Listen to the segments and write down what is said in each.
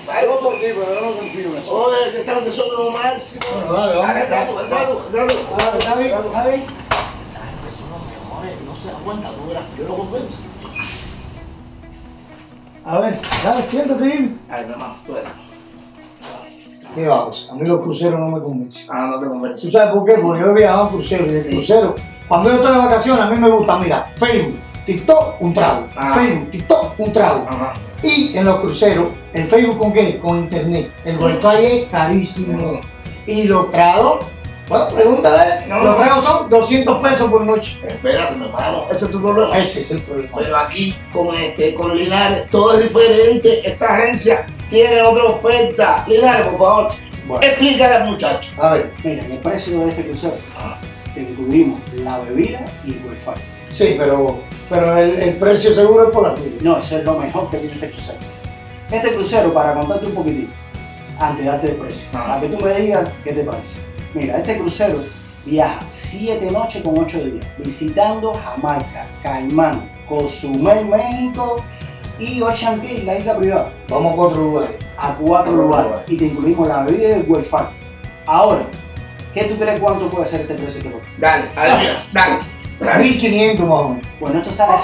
Yo por ti, pero yo no confío en eso. Oye, que están de son lo máximo. Dale, vamos. Entra tú. Está bien. Esa gente son los mejores, no se da cuenta, tú verás, yo lo convenzo. A ver, dale, siéntate bien. Ay, mi hermano, tú verás. ¿Qué vamos? A mí los cruceros no me convencen. Ah, no te convenzo. ¿Tú sabes por qué? Porque yo he viajado en crucero y de crucero, cuando yo estoy de vacaciones, a mí me gusta, mira, Facebook, TikTok, un trago. Facebook, TikTok, un trago. Ajá. Y en los cruceros, ¿el Facebook con qué? Con internet. El wifi es carísimo. Y los tragos, bueno, pregúntale, los tragos son 200 pesos por noche. Espérate, mi hermano, ese es tu problema. Ese es el problema. Pero aquí, con Linares, todo es diferente. Esta agencia tiene otra oferta. Linares, por favor, explícale al muchacho. A ver, Mira, en el precio de este crucero te incluimos la bebida y el wifi. sí, pero el precio seguro es por la tuya. No, eso es lo mejor que tiene este crucero. Este crucero, para contarte un poquitito, antes de darte el precio, para que tú me digas qué te parece. Mira, este crucero viaja 7 noches con 8 días, visitando Jamaica, Caimán, Cozumel, México y Ocean Key, la isla privada. Vamos a 4 lugares. A 4 lugares. Y te incluimos la bebida y el wifi. Ahora, ¿qué tú crees cuánto puede ser este precio que toca? Dale, dale. 1500 más o menos. Bueno, esto sale a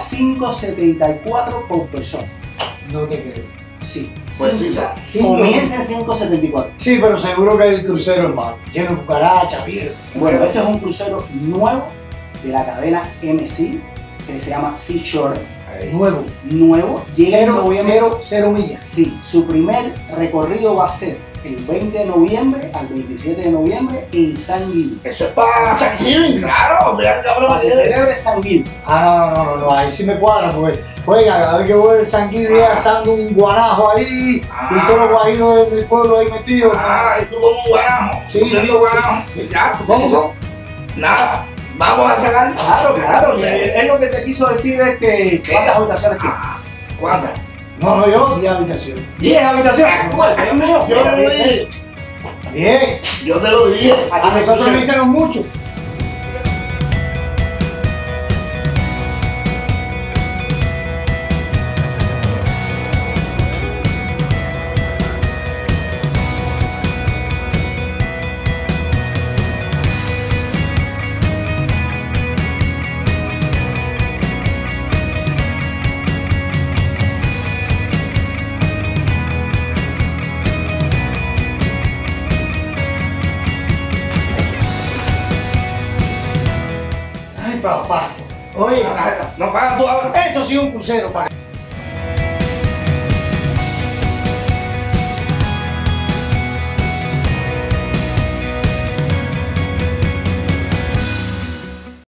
5.74 por persona. No te creo. Sí. Pues sí, Comienza en 5.74. Sí, pero seguro que el crucero es malo. Lleno de cucarachas, viejo. Bueno, este es un crucero nuevo de la cadena MC que se llama Seashore. Nuevo. Nuevo. Llega en noviembre. Cero millas. Sí, su primer recorrido va a ser el 20 de noviembre al 27 de noviembre en San Gil. Eso es para San Gil, claro. Fíjate, cabrón. Para que celebre San Gil. No, ahí sí me cuadra, porque, oiga, cada vez que voy al San Gil asando un guanajo ahí, y todos los guajiros del pueblo ahí metidos. Y tú como un guanajo. Sí. Comiendo guanajo. Y ya. ¿Cómo? Nada. Vamos a sacar. Claro. Él lo que te quiso decir es que ¿cuántas habitaciones tiene? ¿Cuántas? No, yo 10 habitaciones. 10 habitaciones. ¿Cuál? ¿Es mío? Yo te lo dije. 10. Yo te lo dije. A nosotros nos dicen mucho. Ay, papá. Oye, No pagas tú ahora. eso sí es un crucero, para